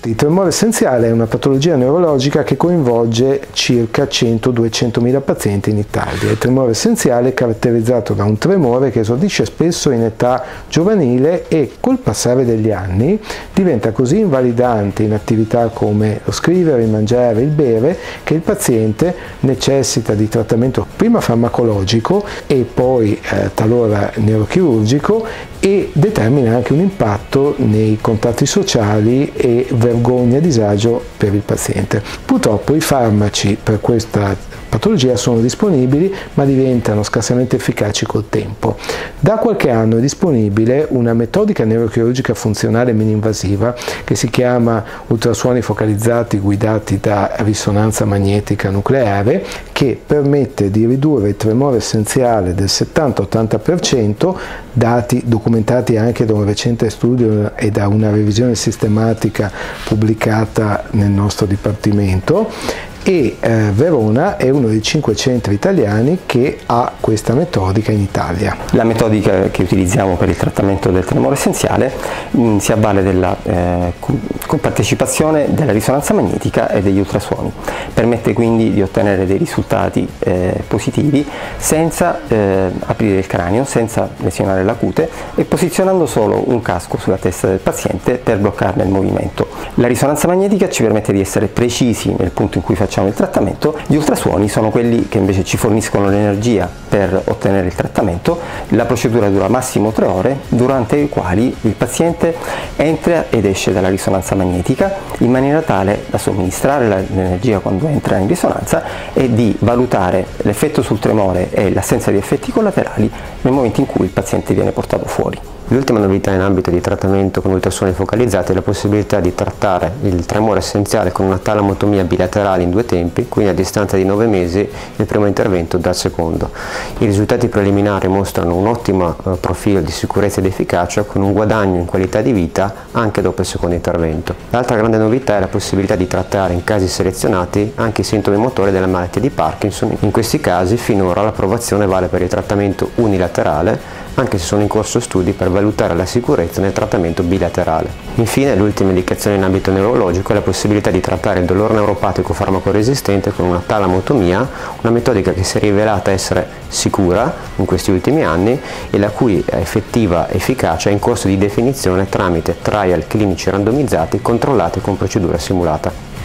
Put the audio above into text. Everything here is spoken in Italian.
Il tremore essenziale è una patologia neurologica che coinvolge circa 100-200.000 pazienti in Italia. Il tremore essenziale è caratterizzato da un tremore che esordisce spesso in età giovanile e col passare degli anni diventa così invalidante in attività come lo scrivere, il mangiare, il bere, che il paziente necessita di trattamento prima farmacologico e poi talora neurochirurgico, e determina anche un impatto nei contatti sociali e vergogna e disagio per il paziente. Purtroppo i farmaci per questa patologia sono disponibili, ma diventano scarsamente efficaci col tempo. Da qualche anno è disponibile una metodica neurochirurgica funzionale mini-invasiva che si chiama ultrasuoni focalizzati guidati da risonanza magnetica nucleare, che permette di ridurre il tremore essenziale del 70-80%, dati documentati anche da un recente studio e da una revisione sistematica pubblicata nel nostro dipartimento. E Verona è uno dei 5 centri italiani che ha questa metodica in Italia. La metodica che utilizziamo per il trattamento del tremore essenziale si avvale della compartecipazione della risonanza magnetica e degli ultrasuoni. Permette quindi di ottenere dei risultati positivi senza aprire il cranio, senza lesionare la cute e posizionando solo un casco sulla testa del paziente per bloccarne il movimento. La risonanza magnetica ci permette di essere precisi nel punto in cui facciamo il trattamento. Gli ultrasuoni sono quelli che invece ci forniscono l'energia per ottenere il trattamento. La procedura dura massimo 3 ore, durante le quali il paziente entra ed esce dalla risonanza magnetica in maniera tale da somministrare l'energia quando entra in risonanza e di valutare l'effetto sul tremore e l'assenza di effetti collaterali nel momento in cui il paziente viene portato fuori. L'ultima novità in ambito di trattamento con ultrasuoni focalizzati è la possibilità di trattare il tremore essenziale con una talamotomia bilaterale in 2 tempi, quindi a distanza di 9 mesi il primo intervento dal secondo. I risultati preliminari mostrano un ottimo profilo di sicurezza ed efficacia, con un guadagno in qualità di vita anche dopo il secondo intervento. L'altra grande novità è la possibilità di trattare in casi selezionati anche i sintomi motori della malattia di Parkinson. In questi casi finora l'approvazione vale per il trattamento unilaterale, anche se sono in corso studi per valutare la sicurezza nel trattamento bilaterale. Infine, l'ultima indicazione in ambito neurologico è la possibilità di trattare il dolore neuropatico farmacoresistente con una talamotomia, una metodica che si è rivelata essere sicura in questi ultimi anni e la cui effettiva efficacia è in corso di definizione tramite trial clinici randomizzati controllati con procedura simulata.